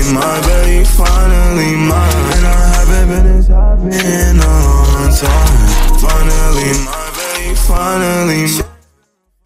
my baby, finally mine. I haven't been as happy in a long time. Finally my baby, finally mine.